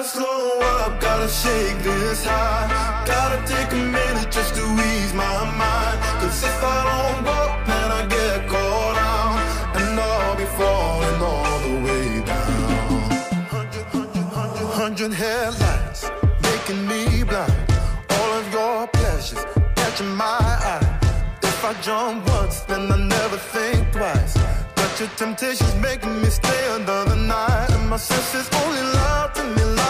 Gotta slow up, gotta shake this high. Gotta take a minute just to ease my mind. Cause if I don't go, then I get caught out. And I'll be falling all the way down. 100 headlights, making me blind. All of your pleasures, catching my eye. If I jump once, then I never think twice. But your temptation's making me stay another night. And my senses only lie to me.